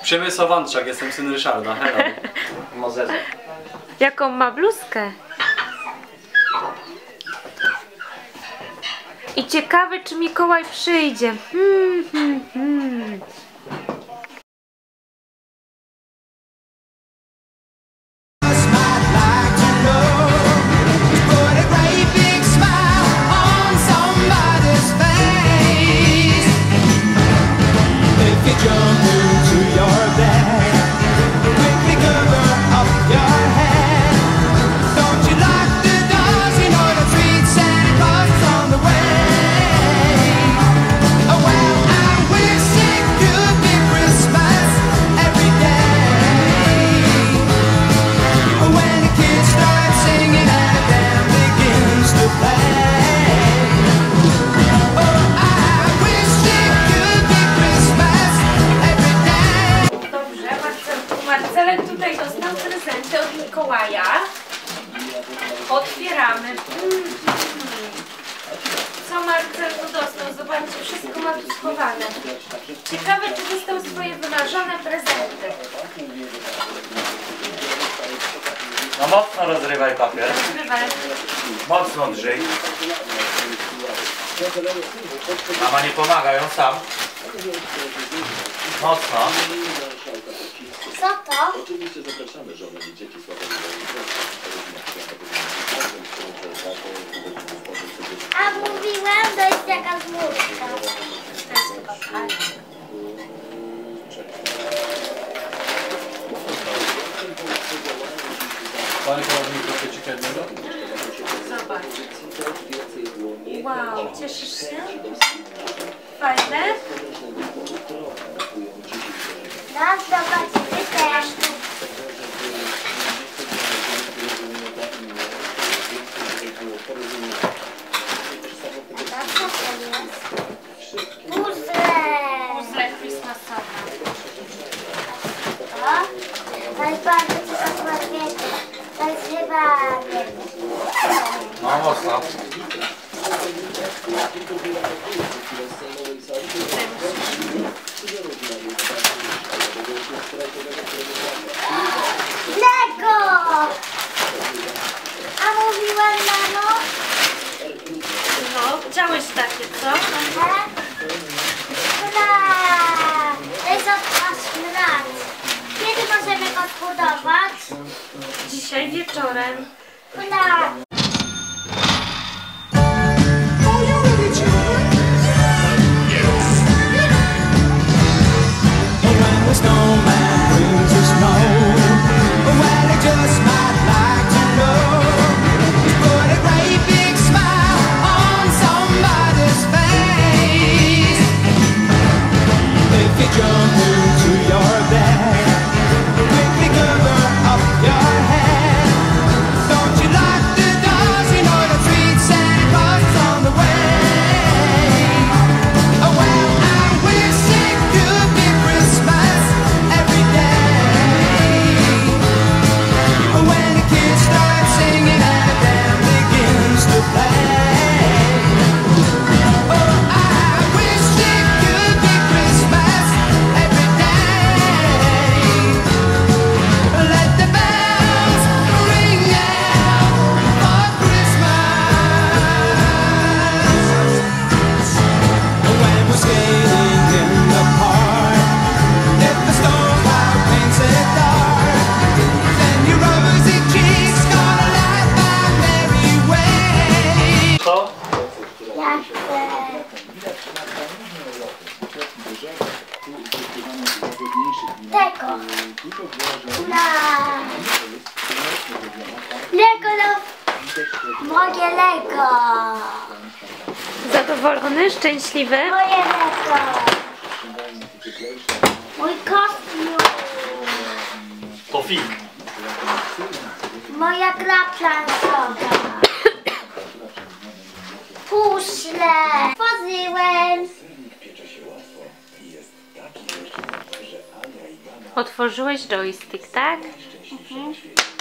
Przemysław Wączak, jestem syn Ryszarda. Hello. Mozeza. Jaką ma bluzkę? I ciekawe, czy Mikołaj przyjdzie. Marcelek tutaj dostał prezenty od Mikołaja. Otwieramy. Co Marcel tu dostał? Zobaczcie, wszystko ma tu schowane. Ciekawe, czy dostał swoje wymarzone prezenty. No mocno rozrywaj papier. Rozrywaj. Mocno drżyj. Mama nie pomaga, ją sam. Mocno. Co to? Oczywiście zapraszamy żony i dzieci A mówiłem, to jest jakaś murka. Panie kierownik, kwiecika jednego? Zobacz. Wow, cieszysz się? Fajne? Raz, zobaczymy też. A co to jest? Puzzle! Puzzle Christmasowe. To jest bardzo ciekawe. Rozrywanie. No mocno. Lego! A mówiłem, mamo? No, chciałeś takie, co? Aha. To jest od 8 lat. Kiedy możemy go zbudować? Dzisiaj wieczorem. Hula! Tego. Lego, moje Lego. Zadowolony? Szczęśliwy? Moje Lego. Mój kostium. To film. Moja gra planszowa. Puzzle. Tworzyłem. Otworzyłeś joystick, tak? Mhm.